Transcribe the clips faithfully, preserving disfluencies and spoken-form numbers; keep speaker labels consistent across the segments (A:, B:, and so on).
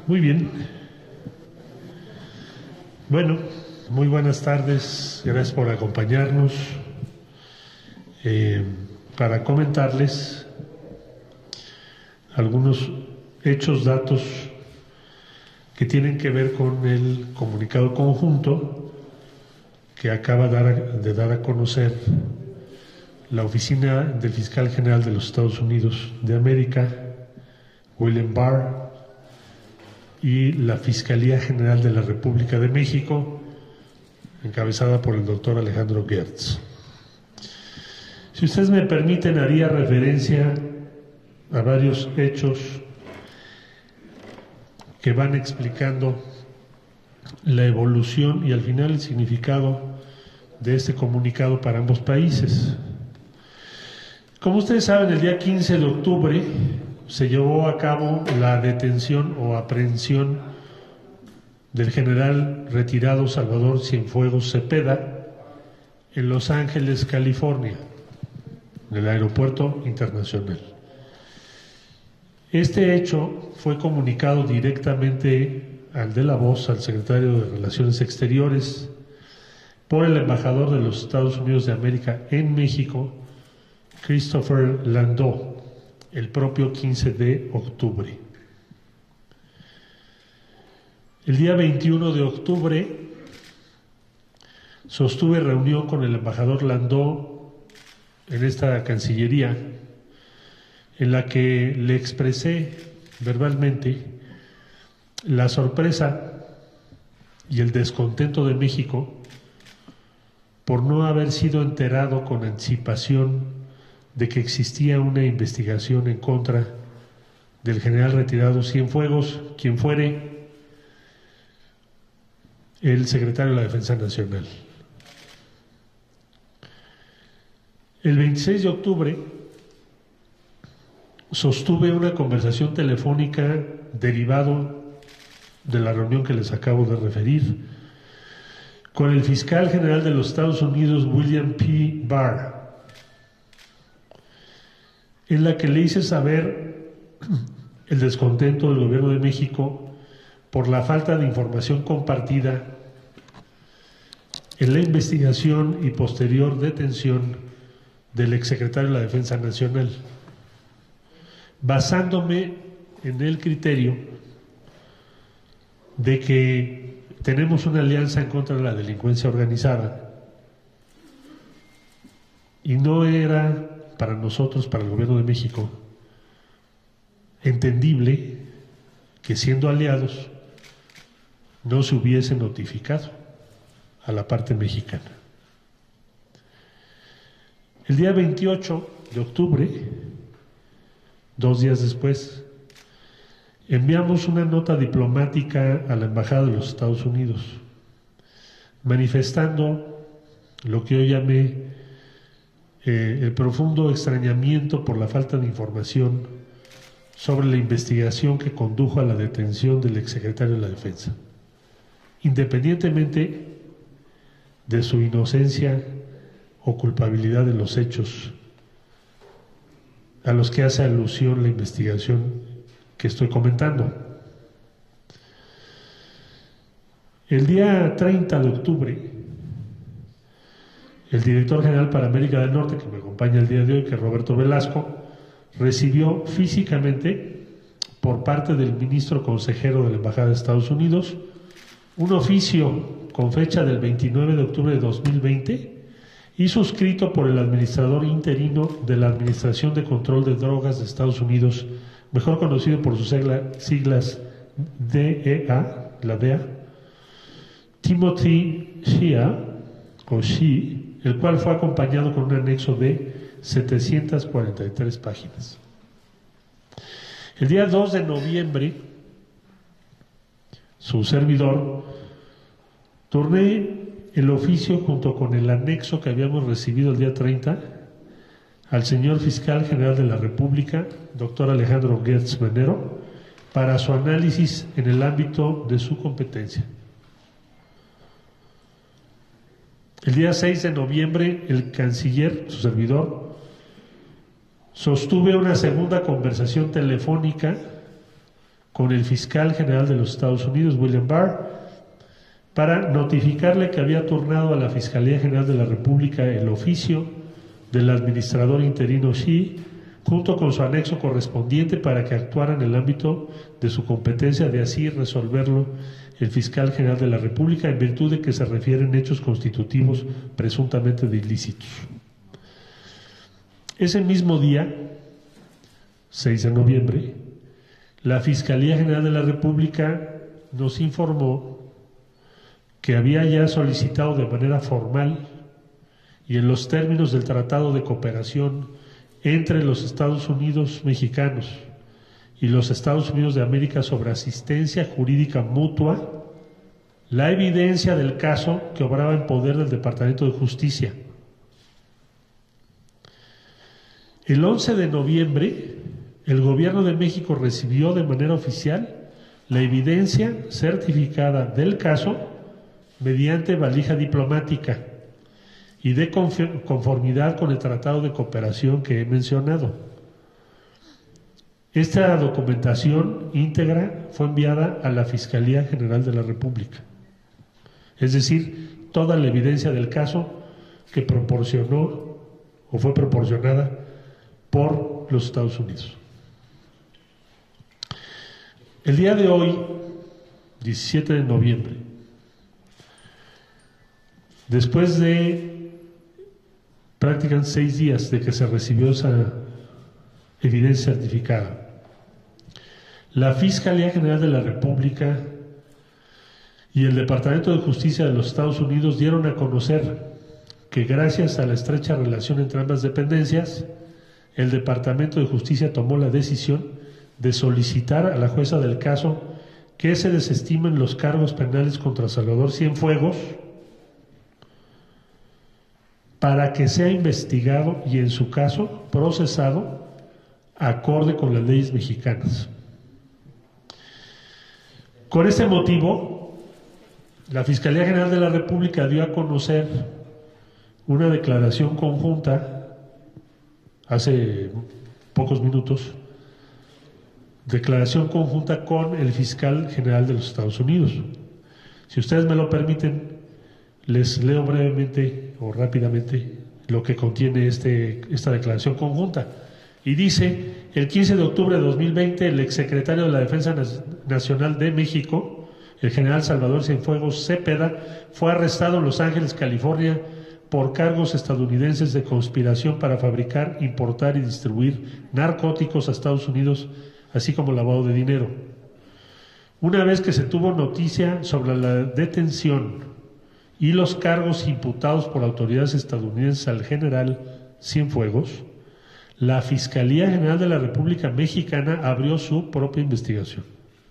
A: Muy bien. Bueno, muy buenas tardes. Gracias por acompañarnos eh, para comentarles algunos hechos, datos que tienen que ver con el comunicado conjunto que acaba de dar, de dar a conocer la Oficina del Fiscal General de los Estados Unidos de América, William Barr, y la Fiscalía General de la República de México, encabezada por el doctor Alejandro Gertz. Si ustedes me permiten, haría referencia a varios hechos que van explicando la evolución y al final el significado de este comunicado para ambos países. Como ustedes saben, el día quince de octubre se llevó a cabo la detención o aprehensión del general retirado Salvador Cienfuegos Cepeda en Los Ángeles, California, en el aeropuerto internacional. Este hecho fue comunicado directamente al de la voz, al secretario de Relaciones Exteriores, por el embajador de los Estados Unidos de América en México, Christopher Landau, el propio quince de octubre. El día veintiuno de octubre sostuve reunión con el embajador Landau en esta Cancillería, en la que le expresé verbalmente la sorpresa y el descontento de México por no haber sido enterado con anticipación de que existía una investigación en contra del general retirado Cienfuegos, quien fuere el secretario de la Defensa Nacional. El veintiséis de octubre sostuve una conversación telefónica derivado de la reunión que les acabo de referir con el fiscal general de los Estados Unidos, William P. Barr, en la que le hice saber el descontento del gobierno de México por la falta de información compartida en la investigación y posterior detención del exsecretario de la Defensa Nacional, basándome en el criterio de que tenemos una alianza en contra de la delincuencia organizada y no era para nosotros, para el gobierno de México, entendible que siendo aliados no se hubiese notificado a la parte mexicana. El día veintiocho de octubre, dos días después, enviamos una nota diplomática a la Embajada de los Estados Unidos, manifestando lo que hoy llamé Eh, el profundo extrañamiento por la falta de información sobre la investigación que condujo a la detención del exsecretario de la Defensa, independientemente de su inocencia o culpabilidad de los hechos a los que hace alusión la investigación que estoy comentando. El día treinta de octubre, el director general para América del Norte, que me acompaña el día de hoy, que es Roberto Velasco, recibió físicamente, por parte del ministro consejero de la Embajada de Estados Unidos, un oficio con fecha del veintinueve de octubre de dos mil veinte y suscrito por el administrador interino de la Administración de Control de Drogas de Estados Unidos, mejor conocido por sus siglas D E A, la D E A, Timothy Shea, o Shea, el cual fue acompañado con un anexo de setecientas cuarenta y tres páginas. El día dos de noviembre, su servidor, turné el oficio junto con el anexo que habíamos recibido el día treinta al señor Fiscal General de la República, doctor Alejandro Gertz Manero, para su análisis en el ámbito de su competencia. El día seis de noviembre, el canciller, su servidor, sostuve una segunda conversación telefónica con el fiscal general de los Estados Unidos, William Barr, para notificarle que había turnado a la Fiscalía General de la República el oficio del administrador interino Xi, junto con su anexo correspondiente, para que actuara en el ámbito de su competencia, de así resolverlo el fiscal general de la República, en virtud de que se refieren hechos constitutivos presuntamente de ilícitos. Ese mismo día, seis de noviembre, la Fiscalía General de la República nos informó que había ya solicitado de manera formal y en los términos del Tratado de Cooperación entre los Estados Unidos mexicanos y los Estados Unidos de América sobre asistencia jurídica mutua, la evidencia del caso que obraba en poder del Departamento de Justicia. El once de noviembre, el Gobierno de México recibió de manera oficial la evidencia certificada del caso mediante valija diplomática y de conformidad con el Tratado de Cooperación que he mencionado. Esta documentación íntegra fue enviada a la Fiscalía General de la República, es decir, toda la evidencia del caso que proporcionó o fue proporcionada por los Estados Unidos. El día de hoy, diecisiete de noviembre, después de prácticamente seis días de que se recibió esa evidencia certificada, la Fiscalía General de la República y el Departamento de Justicia de los Estados Unidos dieron a conocer que, gracias a la estrecha relación entre ambas dependencias, el Departamento de Justicia tomó la decisión de solicitar a la jueza del caso que se desestimen los cargos penales contra Salvador Cienfuegos para que sea investigado y, en su caso, procesado acorde con las leyes mexicanas. Con este motivo, la Fiscalía General de la República dio a conocer una declaración conjunta hace pocos minutos, declaración conjunta con el fiscal general de los Estados Unidos. Si ustedes me lo permiten, les leo brevemente o rápidamente lo que contiene este, esta declaración conjunta. Y dice: el quince de octubre de dos mil veinte, el exsecretario de la Defensa Nacional de México, el general Salvador Cienfuegos Cepeda, fue arrestado en Los Ángeles, California, por cargos estadounidenses de conspiración para fabricar, importar y distribuir narcóticos a Estados Unidos, así como lavado de dinero. Una vez que se tuvo noticia sobre la detención y los cargos imputados por autoridades estadounidenses al general Cienfuegos, la Fiscalía General de la República Mexicana abrió su propia investigación.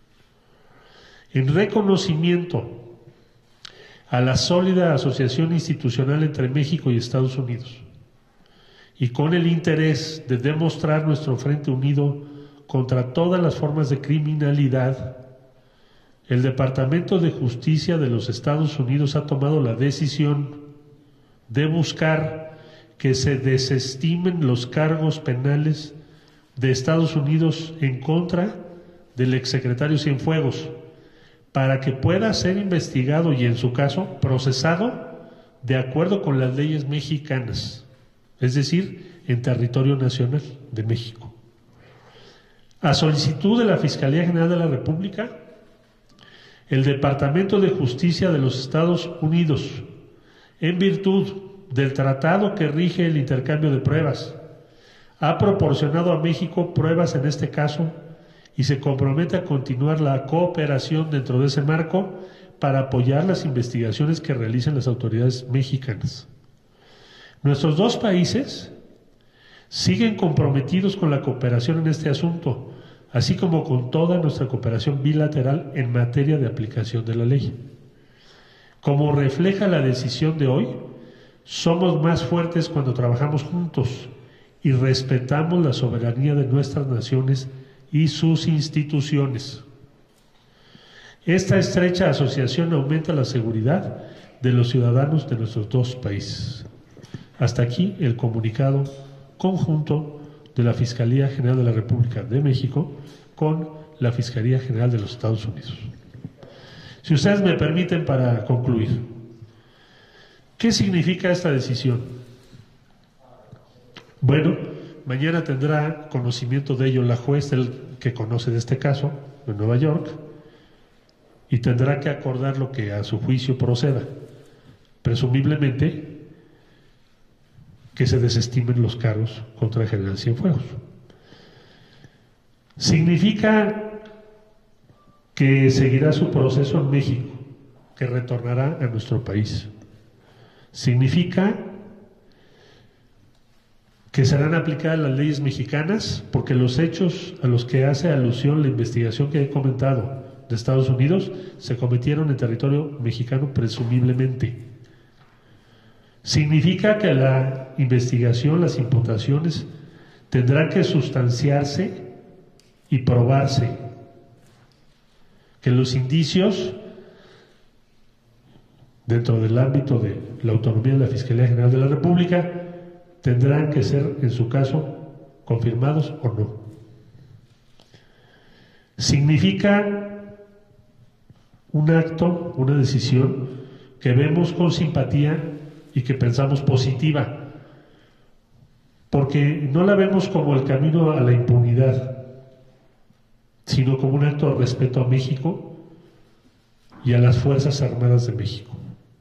A: En reconocimiento a la sólida asociación institucional entre México y Estados Unidos, y con el interés de demostrar nuestro frente unido contra todas las formas de criminalidad, el Departamento de Justicia de los Estados Unidos ha tomado la decisión de buscar que se desestimen los cargos penales de Estados Unidos en contra del exsecretario Cienfuegos, para que pueda ser investigado y, en su caso, procesado de acuerdo con las leyes mexicanas, es decir, en territorio nacional de México. A solicitud de la Fiscalía General de la República, el Departamento de Justicia de los Estados Unidos, en virtud del tratado que rige el intercambio de pruebas, ha proporcionado a México pruebas en este caso y se compromete a continuar la cooperación dentro de ese marco para apoyar las investigaciones que realicen las autoridades mexicanas. Nuestros dos países siguen comprometidos con la cooperación en este asunto, así como con toda nuestra cooperación bilateral en materia de aplicación de la ley. Como refleja la decisión de hoy, somos más fuertes cuando trabajamos juntos y respetamos la soberanía de nuestras naciones y sus instituciones. Esta estrecha asociación aumenta la seguridad de los ciudadanos de nuestros dos países. Hasta aquí el comunicado conjunto de la Fiscalía General de la República de México con la Fiscalía General de los Estados Unidos. Si ustedes me permiten, para concluir, ¿qué significa esta decisión? Bueno, mañana tendrá conocimiento de ello la juez, el que conoce de este caso, de Nueva York, y tendrá que acordar lo que a su juicio proceda. Presumiblemente que se desestimen los cargos contra el general Cienfuegos. Significa que seguirá su proceso en México, que retornará a nuestro país. Significa que serán aplicadas las leyes mexicanas, porque los hechos a los que hace alusión la investigación que he comentado de Estados Unidos se cometieron en territorio mexicano presumiblemente. Significa que la investigación, las imputaciones, tendrán que sustanciarse y probarse, que los indicios dentro del ámbito de la autonomía de la Fiscalía General de la República tendrán que ser, en su caso, confirmados o no. Significa un acto, una decisión que vemos con simpatía y que pensamos positiva, porque no la vemos como el camino a la impunidad, sino como un acto de respeto a México y a las Fuerzas Armadas de México.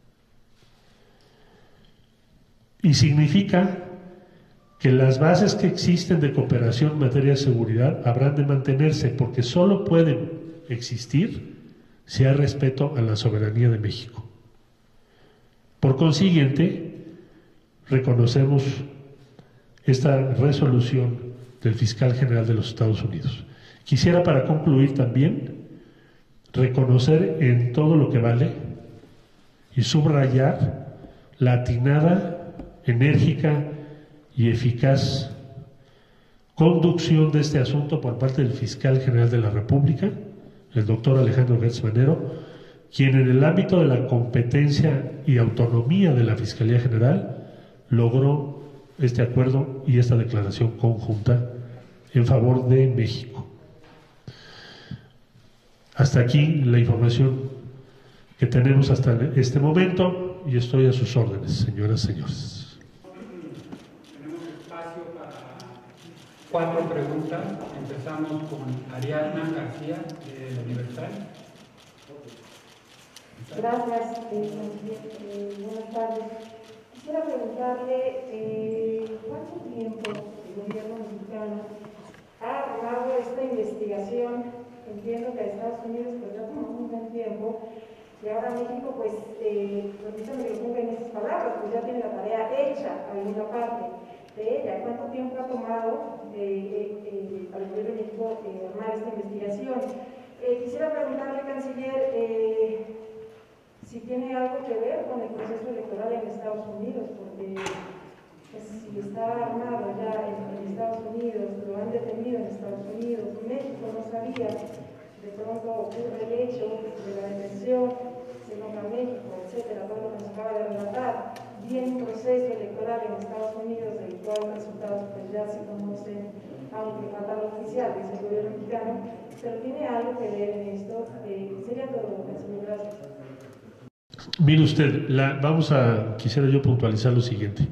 A: Y significa que las bases que existen de cooperación en materia de seguridad habrán de mantenerse, porque solo pueden existir si hay respeto a la soberanía de México. Por consiguiente, reconocemos esta resolución del fiscal general de los Estados Unidos. Quisiera, para concluir también, reconocer en todo lo que vale y subrayar la atinada, enérgica y eficaz conducción de este asunto por parte del fiscal general de la República, el doctor Alejandro Gertz Manero, quien en el ámbito de la competencia y autonomía de la Fiscalía General logró este acuerdo y esta declaración conjunta en favor de México. Hasta aquí la información que tenemos hasta este momento y estoy a sus órdenes, señoras y señores.
B: Tenemos espacio para cuatro preguntas. Empezamos con Ariadna García, de La Universal.
C: Gracias, eh, eh, buenas tardes. Quisiera preguntarle eh, cuánto tiempo el gobierno mexicano ha armado esta investigación. Entiendo que a Estados Unidos pues ya tomó un buen tiempo y ahora México pues, eh, permítame que lo ponga en esas palabras, pues ya tiene la tarea hecha, alguna parte de ella. ¿Cuánto tiempo ha tomado eh, eh, al gobierno de México eh, armar esta investigación? Eh, quisiera preguntarle, canciller, eh, si tiene algo que ver con el proceso electoral en Estados Unidos, porque pues, si está armado ya en, en Estados Unidos, lo han detenido en Estados Unidos, México no sabía, de pronto ocurre el hecho de la detención, se nombra México, etcétera, todo lo que nos acaba de relatar, viene un proceso electoral en Estados Unidos, del cual los resultados pues ya se conocen, aunque falta lo oficial, dice el gobierno mexicano, pero tiene algo que ver en esto. Eh, sería todo, señor. Gracias.
A: Mire usted, la, vamos a, quisiera yo puntualizar lo siguiente.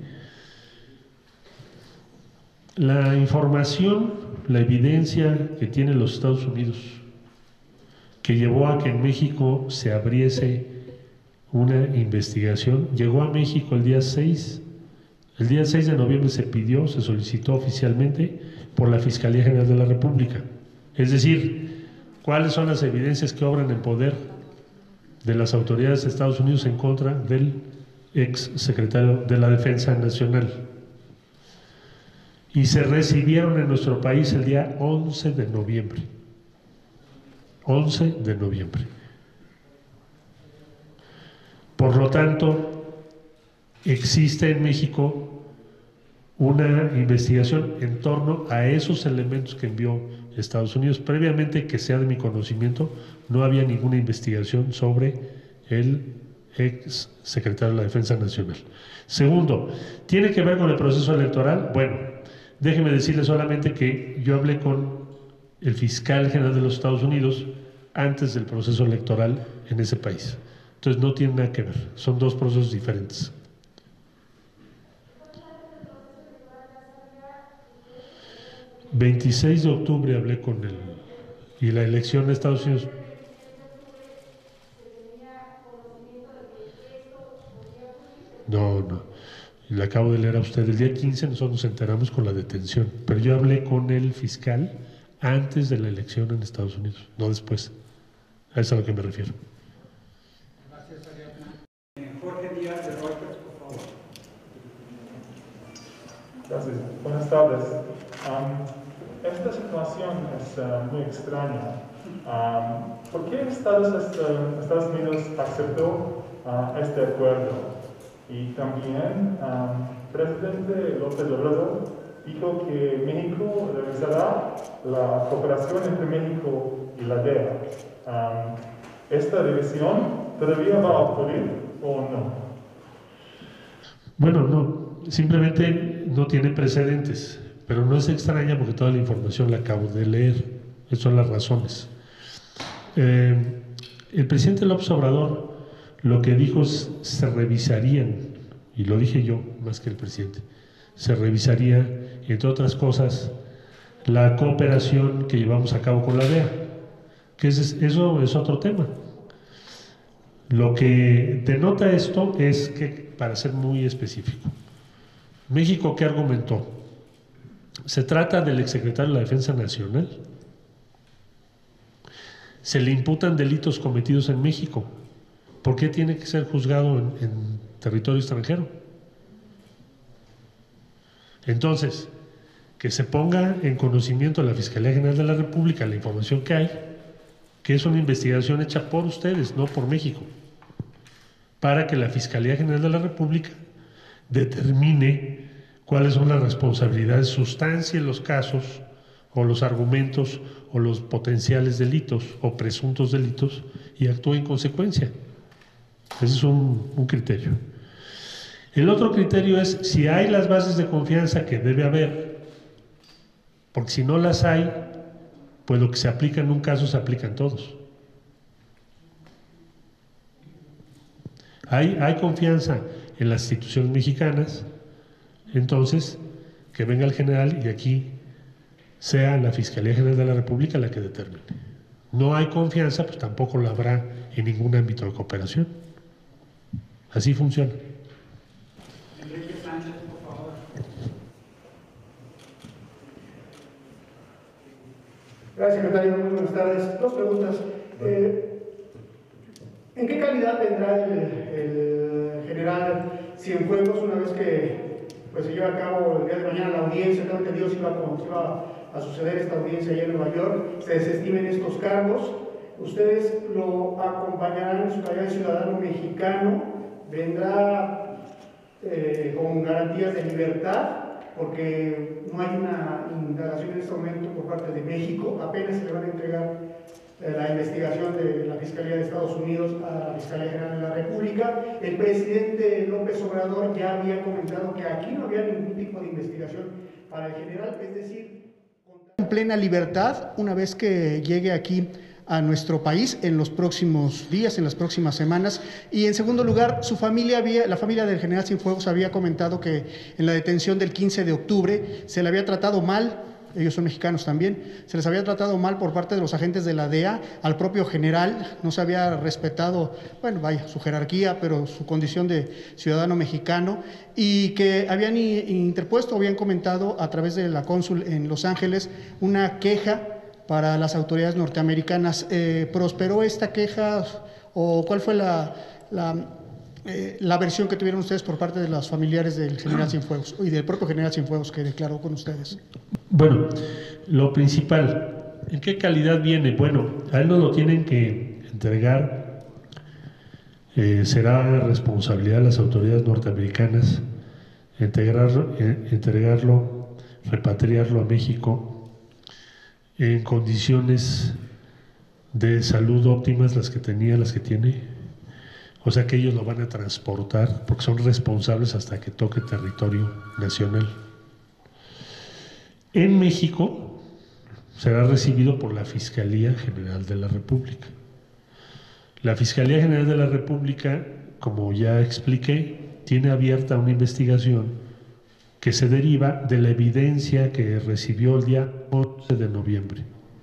A: La información, la evidencia que tienen los Estados Unidos, que llevó a que en México se abriese una investigación, llegó a México el día seis, el día seis de noviembre se pidió, se solicitó oficialmente por la Fiscalía General de la República. Es decir, ¿cuáles son las evidencias que obran en poder de las autoridades de Estados Unidos en contra del ex secretario de la Defensa Nacional? Y se recibieron en nuestro país el día once de noviembre. once de noviembre. Por lo tanto, existe en México una investigación en torno a esos elementos que envió Estados Unidos. Previamente, que sea de mi conocimiento, no había ninguna investigación sobre el ex secretario de la Defensa Nacional. Segundo, ¿tiene que ver con el proceso electoral? Bueno, déjeme decirle solamente que yo hablé con el fiscal general de los Estados Unidos antes del proceso electoral en ese país. Entonces no tiene nada que ver, son dos procesos diferentes. veintiséis de octubre hablé con él y la elección de Estados Unidos. No, no, le acabo de leer a usted, el día quince nosotros nos enteramos con la detención, pero yo hablé con el fiscal antes de la elección en Estados Unidos, no después. A eso es a lo que me refiero.
B: Gracias, Ariadna. Eh, Jorge Díaz de Reuters, por favor.
D: Gracias. Buenas tardes. Um, esta situación es uh, muy extraña. Um, ¿Por qué Estados, uh, Estados Unidos aceptó uh, este acuerdo? Y también um, el presidente López Obrador dijo que México revisará la cooperación entre México y la D E A. Um, ¿Esta revisión todavía va a ocurrir o no?
A: Bueno, no, simplemente no tiene precedentes, pero no es extraña porque toda la información la acabo de leer. Esas son las razones. Eh, el presidente López Obrador lo que dijo es se revisarían, y lo dije yo más que el presidente, se revisaría, entre otras cosas, la cooperación que llevamos a cabo con la D E A, que es, eso es otro tema. Lo que denota esto es que, para ser muy específico, México, ¿qué argumentó? Se trata del exsecretario de la Defensa Nacional. Se le imputan delitos cometidos en México. ¿Por qué tiene que ser juzgado en, en territorio extranjero? Entonces, que se ponga en conocimiento de la Fiscalía General de la República la información que hay, que es una investigación hecha por ustedes, no por México, para que la Fiscalía General de la República determine cuáles son las responsabilidades, sustancie los casos o los argumentos o los potenciales delitos o presuntos delitos y actúe en consecuencia. Ese es un, un criterio. El otro criterio es si hay las bases de confianza que debe haber, porque si no las hay, pues lo que se aplica en un caso se aplica en todos. Hay, hay confianza en las instituciones mexicanas, entonces que venga el general y aquí sea la Fiscalía General de la República la que determine. No hay confianza, pues tampoco la habrá en ningún ámbito de cooperación. Así funciona.
B: Enrique Sánchez, por favor.
E: Gracias, secretario. Muy buenas tardes. Dos preguntas. Eh, ¿En qué calidad vendrá el, el general Cienfuegos una vez que pues, se lleve a cabo el día de mañana la audiencia? Tengo entendido si iba, si iba a suceder esta audiencia allá en Nueva York, se desestimen estos cargos. ¿Ustedes lo acompañarán en su calidad de ciudadano mexicano? ¿Vendrá eh, con garantías de libertad? Porque no hay una indagación en este momento por parte de México, apenas se le van a entregar eh, la investigación de la Fiscalía de Estados Unidos a la Fiscalía General de la República. El presidente López Obrador ya había comentado que aquí no había ningún tipo de investigación para el general, es decir, en plena libertad una vez que llegue aquí a nuestro país en los próximos días, en las próximas semanas. Y en segundo lugar, su familia había, la familia del general Cienfuegos había comentado que en la detención del quince de octubre se le había tratado mal, ellos son mexicanos también, se les había tratado mal por parte de los agentes de la D E A al propio general, no se había respetado, bueno, vaya, su jerarquía, pero su condición de ciudadano mexicano, y que habían interpuesto, habían comentado a través de la cónsul en Los Ángeles una queja para las autoridades norteamericanas. Eh, ¿Prosperó esta queja o cuál fue la, la, eh, la versión que tuvieron ustedes por parte de los familiares del general Cienfuegos y del propio general Cienfuegos que declaró con ustedes?
A: Bueno, lo principal, ¿en qué calidad viene? Bueno, a él no lo tienen que entregar, eh, será responsabilidad de las autoridades norteamericanas entregarlo, eh, entregarlo, repatriarlo a México en condiciones de salud óptimas, las que tenía, las que tiene. O sea que ellos lo van a transportar porque son responsables hasta que toque territorio nacional. En México, será recibido por la Fiscalía General de la República. La Fiscalía General de la República, como ya expliqué, tiene abierta una investigación que se deriva de la evidencia que recibió el día once de noviembre.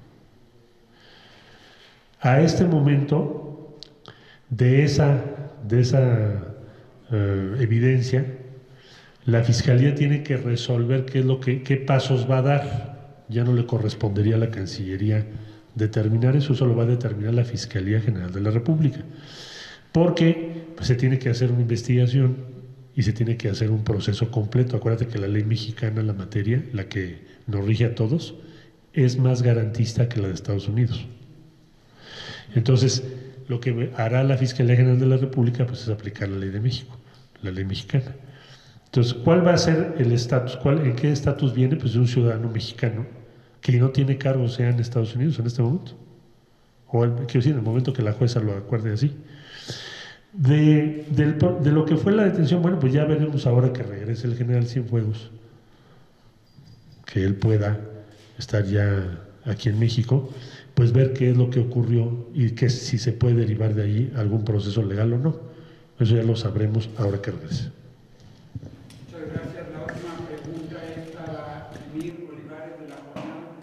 A: A este momento, de esa, de esa eh, evidencia, la Fiscalía tiene que resolver qué es lo que, qué pasos va a dar. Ya no le correspondería a la Cancillería determinar eso, eso lo va a determinar la Fiscalía General de la República, porque pues, se tiene que hacer una investigación y se tiene que hacer un proceso completo. Acuérdate que la ley mexicana, la materia, la que nos rige a todos, es más garantista que la de Estados Unidos. Entonces, lo que hará la Fiscalía General de la República pues, es aplicar la ley de México, la ley mexicana. Entonces, ¿cuál va a ser el estatus? ¿En qué estatus viene? Pues de un ciudadano mexicano que no tiene cargo, sea en Estados Unidos en este momento, o el, quiero decir, en el momento que la jueza lo acuerde así. De, del, de lo que fue la detención, bueno, pues ya veremos ahora que regrese el general Cienfuegos, que él pueda estar ya aquí en México, pues ver qué es lo que ocurrió y que si se puede derivar de ahí algún proceso legal o no. Eso ya lo sabremos ahora que regrese.
B: Muchas gracias. La última pregunta es para Emir Olivares de la Jornada.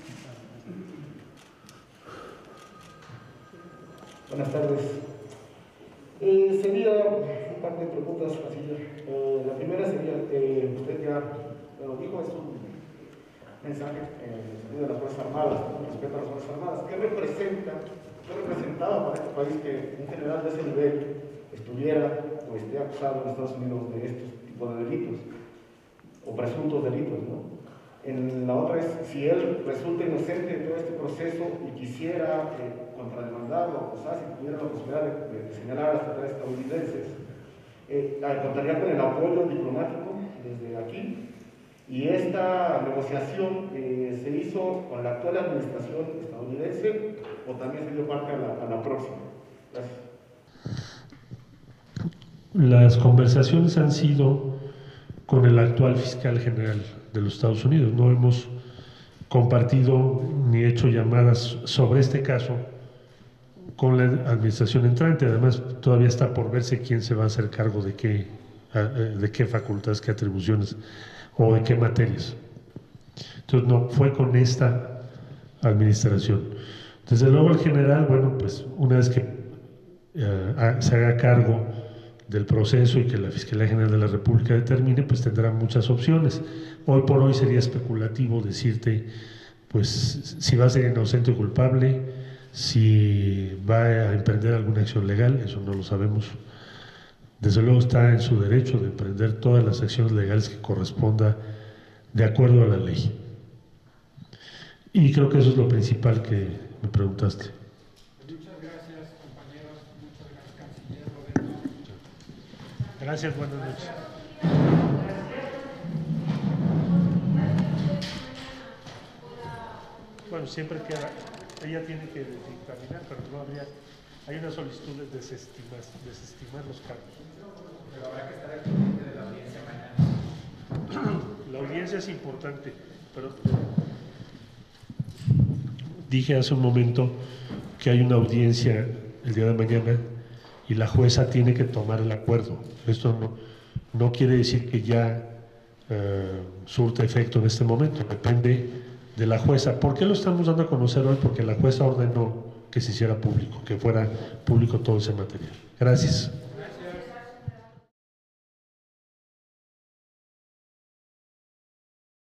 F: Buenas tardes. Eh, sería un par de preguntas así. Eh, la primera sería, eh, usted ya lo dijo, es un mensaje en el sentido de las Fuerzas Armadas, con respecto a las Fuerzas Armadas. ¿Qué representa, qué representaba para este país que un general de ese nivel estuviera o esté acusado en Estados Unidos de estos tipos de delitos, o presuntos delitos, ¿no? En la otra es, si él resulta inocente de todo este proceso y quisiera eh, contrademandarlo, o sea, si tuviera la posibilidad de, de, de señalar hasta tres estadounidenses, eh, contaría con el apoyo diplomático desde aquí. Y esta negociación eh, se hizo con la actual administración estadounidense o también se dio parte a la, a la próxima. Gracias.
A: Las conversaciones han sido con el actual fiscal general de los Estados Unidos. No hemos compartido ni hecho llamadas sobre este caso con la administración entrante. Además, todavía está por verse quién se va a hacer cargo de qué, de qué facultades, qué atribuciones o de qué materias. Entonces, no fue con esta administración. Desde luego, el general, bueno, pues una vez que eh, se haga cargo del proceso y que la Fiscalía General de la República determine, pues tendrá muchas opciones. Hoy por hoy sería especulativo decirte, pues, si va a ser inocente o culpable, si va a emprender alguna acción legal, eso no lo sabemos. Desde luego está en su derecho de emprender todas las acciones legales que corresponda de acuerdo a la ley. Y creo que eso es lo principal que me preguntaste.
B: Muchas gracias, compañeros. Muchas gracias, canciller Roberto.
A: Gracias, buenas noches. Bueno, siempre queda, ella tiene que dictaminar, pero no habría, hay una solicitud de desestimar, desestimar los cargos.
G: Pero habrá que estar al pendiente de la audiencia mañana.
A: La audiencia es importante, pero dije hace un momento que hay una audiencia el día de mañana y la jueza tiene que tomar el acuerdo. Esto no, no quiere decir que ya eh, surte efecto en este momento, depende de la jueza. ¿Por qué lo estamos dando a conocer hoy? Porque la jueza ordenó que se hiciera público, que fuera público todo ese material. Gracias.